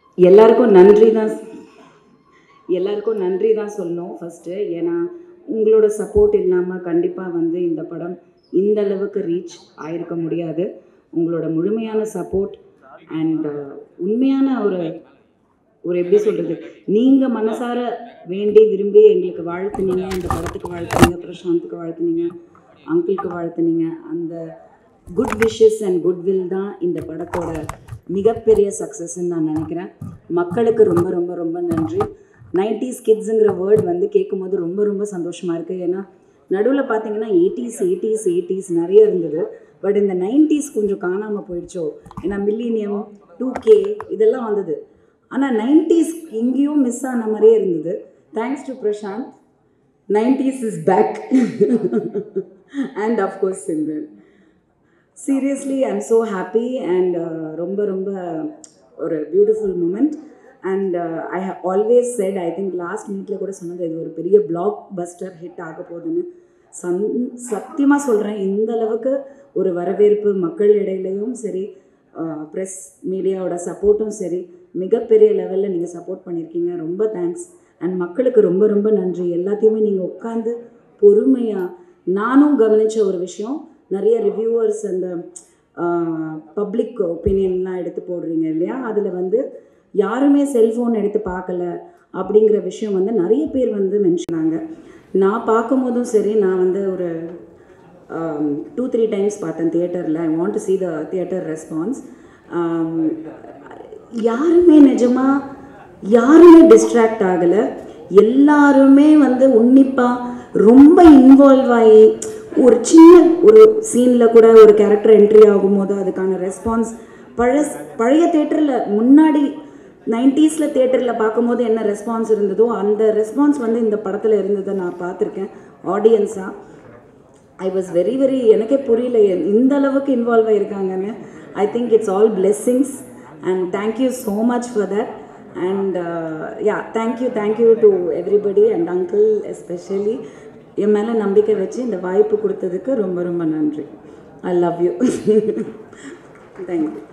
எல்லாருக்கும் நன்றி தான் சொல்லணும் ஃபஸ்ட்டு. ஏன்னா உங்களோட சப்போர்ட் இல்லாமல் கண்டிப்பாக வந்து இந்த படம் இந்த அளவுக்கு ரீச் ஆகிருக்க முடியாது. உங்களோட முழுமையான சப்போர்ட் அண்ட் உண்மையான ஒரு எப்படி சொல்கிறது, நீங்கள் மனசார வேண்டி விரும்பி எங்களுக்கு வாழ்த்துனீங்க, இந்த படத்துக்கு வாழ்த்துனீங்க, பிரசாந்துக்கு வாழ்த்துனீங்க, அங்கிளுக்கு வாழ்த்துனீங்க. அந்த குட் விஷஸ் அண்ட் குட்வில் தான் இந்த படத்தோட மிகப்பெரிய சக்ஸஸ்ன்னு நான் நினைக்கிறேன். மக்களுக்கு ரொம்ப ரொம்ப ரொம்ப நன்றி. 90s கிட்ஸுங்கிற வேர்ட் வந்து கேட்கும் போது ரொம்ப ரொம்ப சந்தோஷமாக இருக்குது. ஏன்னா நடுவில் பார்த்தீங்கன்னா 80s நிறைய இருந்தது. பட் இந்த 90s கொஞ்சம் காணாமல் போயிடுச்சோ. ஏன்னா மில்லினியம் 2K இதெல்லாம் வந்தது. ஆனால் 90s எங்கேயும் மிஸ் ஆன மாதிரியே இருந்தது. Thanks to Prashanth, 90s is back. And of course Simran. Seriously I am so happy and ரொம்ப ரொம்ப ஒரு beautiful moment. And I have always said, I think last மீட்டில் கூட சொன்னது, இது ஒரு பெரிய பிளாக் பஸ்டர் ஹிட் ஆக போகுதுன்னு. சத்தியமாக சொல்கிறேன், இந்த அளவுக்கு ஒரு வரவேற்பு மக்கள் இடையிலையும் சரி, ப்ரெஸ் மீடியாவோட சப்போர்ட்டும் சரி, மிகப்பெரிய லெவலில் நீங்கள் சப்போர்ட் பண்ணியிருக்கீங்க. ரொம்ப தேங்க்ஸ். அண்ட் மக்களுக்கு ரொம்ப ரொம்ப நன்றி. எல்லாத்தையுமே நீங்கள் உட்காந்து பொறுமையாக, நானும் கவனித்த ஒரு விஷயம், நிறைய ரிவ்யூவர்ஸ் அந்த பப்ளிக் ஒப்பீனியன்லாம் எடுத்து போடுறீங்க இல்லையா, அதில் வந்து யாருமே செல்ஃபோன் எடுத்து பார்க்கல அப்படிங்கிற விஷயம் வந்து நிறைய பேர் வந்து மென்ஷனாங்க. நான் பார்க்கும்போதும் சரி, நான் வந்து ஒரு 2-3 டைம்ஸ் பார்த்தேன் தியேட்டரில். I want to see the theatre response. யாருமே டிஸ்ட்ராக்ட் ஆகலை. எல்லாருமே வந்து உன்னிப்பாக ரொம்ப இன்வால்வ் ஆகி, ஒரு சின்ன ஒரு சீனில் கூட ஒரு கேரக்டர் என்ட்ரி ஆகும்போது அதுக்கான ரெஸ்பான்ஸ் பழைய தேட்டரில் முன்னாடி 90s தேட்டரில் பார்க்கும்போது என்ன ரெஸ்பான்ஸ் இருந்ததோ அந்த ரெஸ்பான்ஸ் வந்து இந்த படத்தில் இருந்ததை நான் பார்த்துருக்கேன் ஆடியன்ஸாக. ஐ வாஸ் வெரி எனக்கே புரியல இந்த அளவுக்கு இன்வால்வ் ஆகிருக்காங்கன்னு. I think it's all blessings and thank you so much for that. And yeah, thank you to everybody and uncle especially என் மேலே நம்பிக்கை வச்சு இந்த வாய்ப்பு கொடுத்ததுக்கு ரொம்ப ரொம்ப நன்றி. I love you. தேங்க்யூ.